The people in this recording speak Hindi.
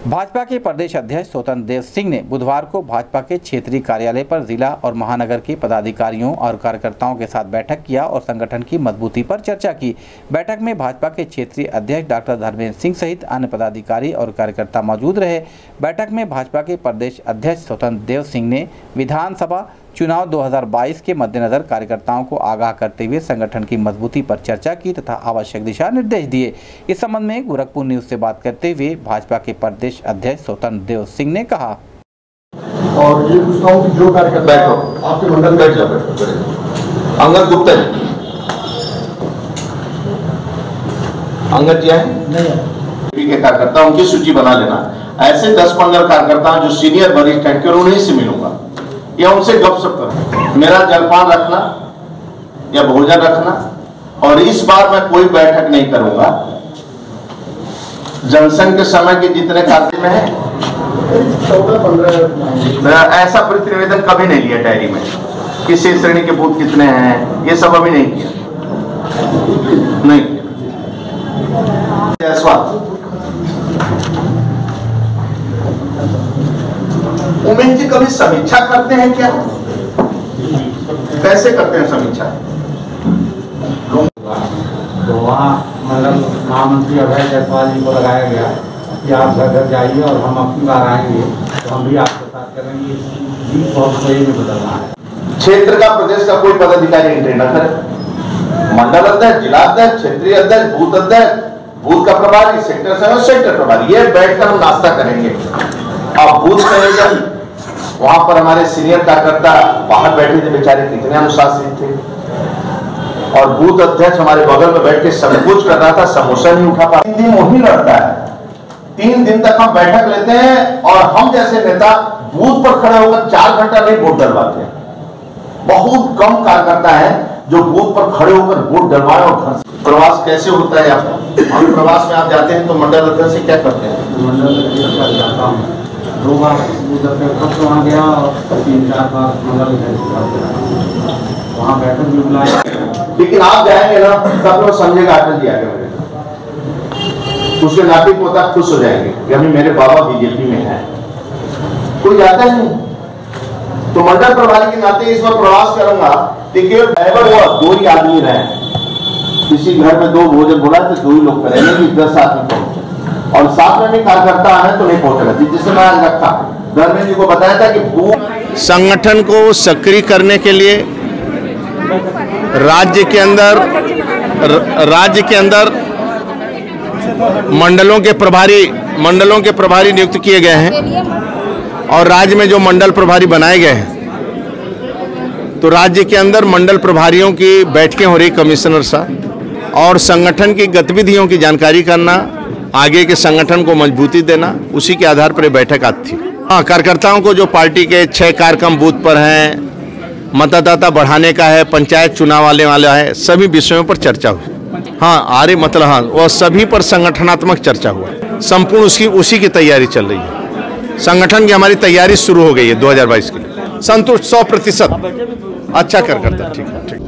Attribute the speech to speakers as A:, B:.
A: भाजपा के प्रदेश अध्यक्ष स्वतंत्र देव सिंह ने बुधवार को भाजपा के क्षेत्रीय कार्यालय पर जिला और महानगर के पदाधिकारियों और कार्यकर्ताओं के साथ बैठक किया और संगठन की मजबूती पर चर्चा की। बैठक में भाजपा के क्षेत्रीय अध्यक्ष डॉक्टर धर्मेंद्र सिंह सहित अन्य पदाधिकारी और कार्यकर्ता मौजूद रहे। बैठक में भाजपा के प्रदेश अध्यक्ष स्वतंत्र देव सिंह ने विधानसभा चुनाव 2022 के मद्देनजर कार्यकर्ताओं को आगाह करते हुए संगठन की मजबूती पर चर्चा की तथा आवश्यक दिशा निर्देश दिए। इस संबंध में गोरखपुर न्यूज से बात करते हुए भाजपा के प्रदेश अध्यक्ष स्वतंत्र देव सिंह ने कहा,
B: और ये पूछता हूँ कि जो कार्यकर्ता आपके मंडल बैठ जाओ,
C: अंगद गुप्ता जी, अंगद जी नहीं के कार्यकर्ता उनकी सूची बना लेना। ऐसे 10-15 कार्यकर्ता जो सीनियर वरिष्ठ हैं उन्हीं से मिलूंगा या उनसे गपशप करना, मेरा जलपान रखना या भोजन रखना। और इस बार मैं कोई बैठक नहीं करूंगा जनसंघ के समय के जितने कार्य में है 14-15 ऐसा प्रतिनिवेदन कभी नहीं लिया डायरी में, किसी श्रेणी के बूथ कितने हैं ये सब अभी नहीं किया, नहीं किया। उमेश जी कभी समीक्षा करते हैं क्या? कैसे करते हैं समीक्षा?
D: तो वहाँ मंडल महामंत्री अभय जायसवाल जी को लगाया गया कि आप घर घर जाइए और हम अपनी बार आएंगे तो हम भी आपके साथ करेंगे। बहुत सही में बदलना है।
C: क्षेत्र का प्रदेश का कोई पदाधिकारी एंट्री न करे, मंडल अध्यक्ष, जिला अध्यक्ष, क्षेत्रीय अध्यक्ष, बूथ अध्यक्ष, बूथ का प्रभारी, सेक्टर प्रभारी, ये बैठकर हम नाश्ता करेंगे। अब बूथ मैनेजर वहां पर हमारे सीनियर कार्यकर्ता बाहर बैठे थे, बेचारे कितने अनुशासित थे, और बूथ अध्यक्ष हमारे बगल में बैठ के सब कुछ कर रहा था, समोसा नहीं उठा पा। 3 दिन वही लड़ता है, 3 दिन तक हम बैठक लेते हैं और हम जैसे नेता बूथ पर खड़े होकर 4 घंटा नहीं वोट डलवाते हैं। बहुत कम कार्यकर्ता है जो बूथ पर खड़े होकर वोट डलवाए। और प्रवास कैसे होता है आपका? हम प्रवास में आप जाते हैं तो मंडल अध्यक्ष से क्या करते हैं?
D: मंडल अध्यक्ष जाता हूँ, 2 बार वहाँ गया और 3-4 बार मंडल वहाँ बैठक भी बुलाया।
C: लेकिन आप जाएंगे ना सब लोग समझेगा अटल जी आगे मेरे, उसके नाती पोता खुश हो जाएंगे कि अभी मेरे बाबा बीजेपी में है। कोई जाता नहीं तो मंडल प्रभारी के नाते इस बार प्रवास करूंगा। देखिए ड्राइवर हुआ 2 ही आदमी रहे, किसी घर में 2 भोजन बोला तो 2 ही लोग करेंगे कि 10 आदमी पहुंचे, और साथ में भी कार्यकर्ता है तो नहीं पहुंचेगा। जिससे मैं आज रखा धर्मेंद्र जी को बताया था कि
E: संगठन को सक्रिय करने के लिए राज्य के अंदर मंडलों के प्रभारी नियुक्त किए गए हैं, और राज्य में जो मंडल प्रभारी बनाए गए हैं तो राज्य के अंदर मंडल प्रभारियों की बैठकें हो रही कमिश्नर साहब, और संगठन की गतिविधियों की जानकारी करना, आगे के संगठन को मजबूती देना, उसी के आधार पर बैठक आती थी। हाँ, कार्यकर्ताओं को जो पार्टी के 6 कार्यक्रम बूथ पर हैं, मतदाता बढ़ाने का है, पंचायत चुनाव वाला है, सभी विषयों पर चर्चा हुई। हाँ, हाँ, वो सभी पर संगठनात्मक चर्चा हुआ। संपूर्ण उसी की तैयारी चल रही है। संगठन की हमारी तैयारी शुरू हो गई है 2022 के लिए। संतुष्ट 100%। अच्छा कार्यकर्ता, ठीक है, ठीक।